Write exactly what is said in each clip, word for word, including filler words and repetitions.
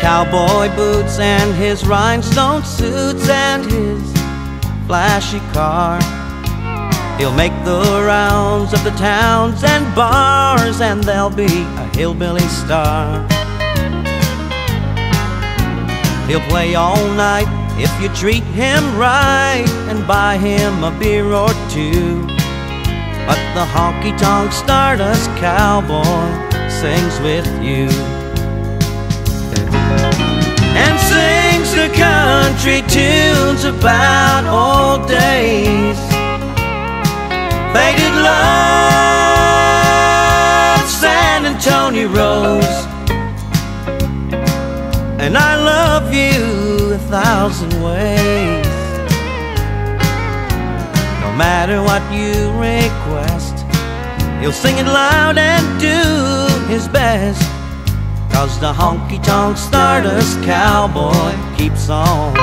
cowboy boots and his rhinestone suits and his flashy car. He'll make the rounds of the towns and bars, and there'll be a hillbilly star. He'll play all night if you treat him right and buy him a beer or two. But the honky-tonk Stardust Cowboy sings with you and sings the country tunes about old days, faded love, San Antonio Rose, and I love you a thousand ways. No matter what you request, he'll sing it loud and do his best, 'cause the honky-tonk Stardust Cowboy keeps on.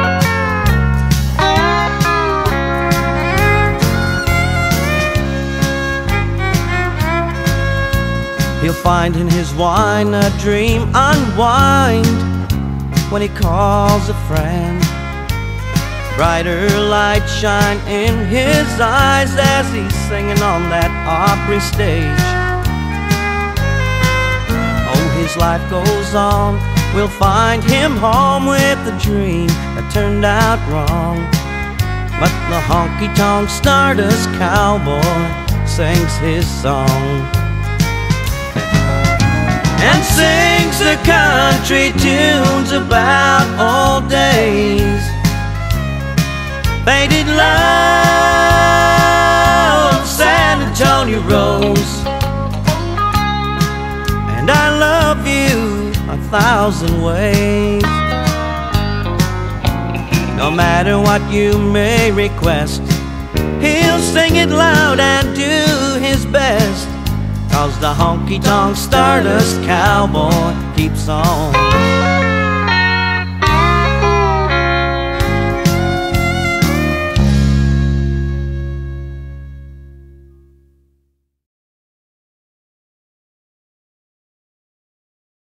He'll find in his wine a dream unwind when he calls a friend. Brighter lights shine in his eyes as he's singing on that Opry stage. Oh, his life goes on, we'll find him home with a dream that turned out wrong. But the honky-tonk Stardust Cowboy sings his song and sings the country tunes about old days, faded love, San Antonio Rose, and I love you a thousand ways. No matter what you may request, he'll sing it loud and do his best, 'cause the honky-tonk Stardust Cowboy keeps on.